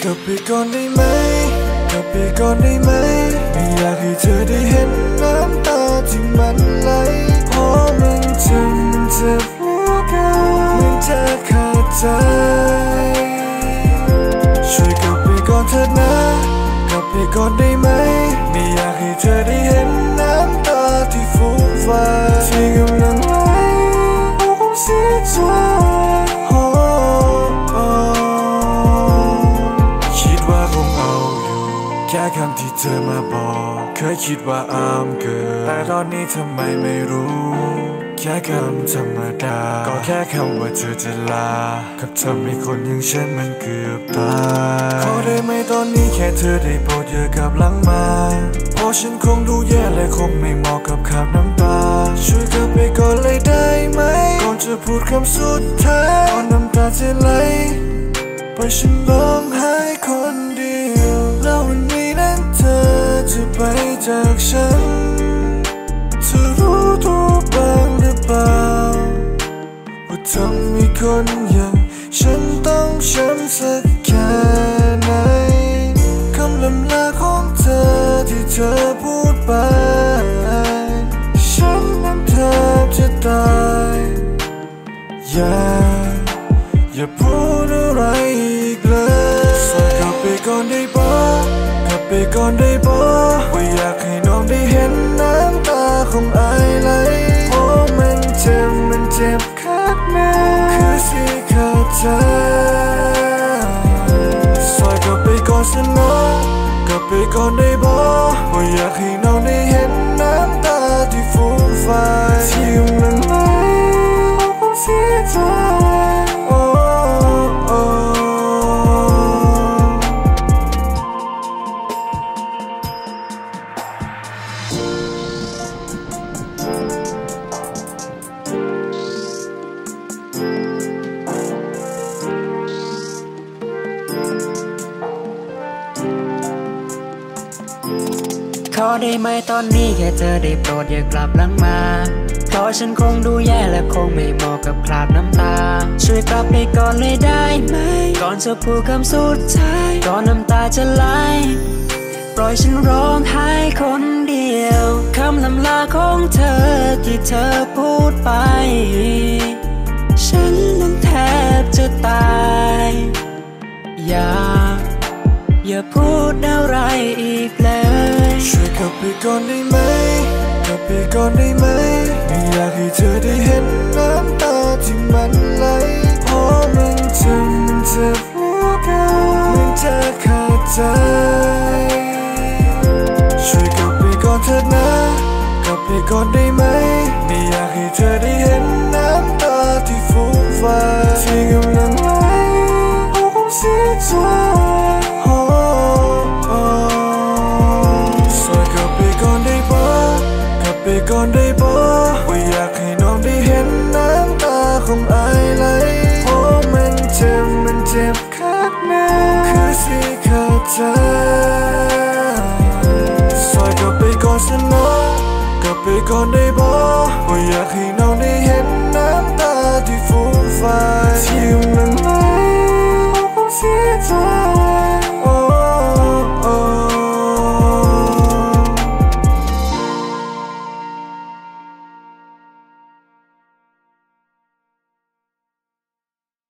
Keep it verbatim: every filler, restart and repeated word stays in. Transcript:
กลับไปก่อนได้ไหมกลับไปก่อนได้ไหมไม่อยากให้เธอได้เห็นน้ำตาที่มันไหลเพราะมันเจ็บมันเจ็บเหลือเกินมันจะขาดใจช่วยกลับไปก่อนเถิดนะกลับไปก่อนได้ไหมไม่อยากให้เธอได้เห็นน้ำตาที่ฟูมฟายที่กำลังไหลเพราะความเสียใจแค่คำที่เธอมาบอกเคยคิดว่าอามเกินแต่ตอนนี้ทำไมไม่รู้แค่คำธรรมดาก็แค่คำว่าเธอจะลากับทำให้คนอย่างฉันมันเกือบตายขอได้ไหมตอนนี้แค่เธอได้โปรดอย่ากลับหลังมาเพราะฉันคงดูแย่และคงไม่เหมาะกับคำน้ำตาช่วยกลับไปก่อนเลยได้ไหมก่อนจะพูดคำสุดท้ายก่อนน้ำตาจะไหลปล่อยฉันร้องไห้คนเดียวแล้ววันนี้นั้นเธอจะไปจากฉันเธอรู้ตัวบ้างหรือเปล่าว่าทำให้คนอย่างฉันต้องช้ำสักแค่ไหนคำลำลาของเธอที่เธอพูดไปฉันนั้นแทบจะตายอย่าอย่าพูดอะไรอีกเลยสอยกลับไปก่อนได้ปะกลับไปก่อนได้ปะว่าอยากให้น้องได้เห็นน้ำตาของไอไหลเพราะมันเจ็บมันเจ็บข้างในคือสิขาดใจสอยกลับไปก่อนสักหน่อยกลับไปก่อนได้ปะว่าอยากให้น้องได้เห็นน้ำตาที่ฟูมฟายที่กำลังไหลเพราะความเสียใจขอได้ไหมตอนนี้แค่เธอได้โปรดอย่ากลับหลังมาเพราะฉันคงดูแย่และคงไม่เหมาะกับคราบน้ำตาช่วยกลับไปก่อนเลยได้ไหมก่อนจะพูดคำสุดท้ายก่อนน้ำตาจะไหลปล่อยฉันร้องไห้คนเดียวคำลำลาของเธอที่เธอพูดไปฉันนั้นแทบจะตายอย่าอย่าพูดอะไรอีกเลยช่วยกลับไปก่อนได้ไหมกลับไปก่อนได้ไหมไม่อยากให้เธอได้เห็นน้ำตาที่มันไหลเพราะมันเจ็บมันเจ็บเหลือเกินมันจะขาดใจช่วยกลับไปก่อนเถิดนะกลับไปก่อนได้ไหมไม่อยากให้เธอได้เห็นน้ำตาที่ฟูมฟายที่กำลังไหลเพราะความเสียใจไปก่อนได้ปะว่าอยากให้น้องได้เห็นน้ำตาของไอไหลเพราะมันเจ็บมันเจ็บข้างในคือสิขาดใจสอยกลับไปก่อนสักหน่อยกลับไปก่อนได้ปะว่าอยากให้น้อง